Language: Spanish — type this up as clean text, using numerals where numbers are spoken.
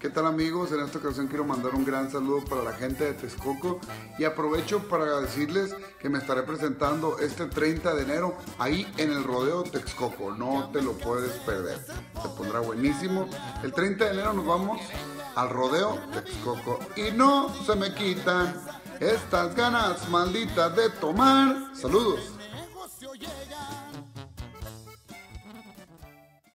¿Qué tal amigos? En esta ocasión quiero mandar un gran saludo para la gente de Texcoco y aprovecho para decirles que me estaré presentando este 30 de enero ahí en el Rodeo Texcoco. No te lo puedes perder, se pondrá buenísimo. El 30 de enero nos vamos al Rodeo Texcoco y no se me quitan estas ganas malditas de tomar. Saludos.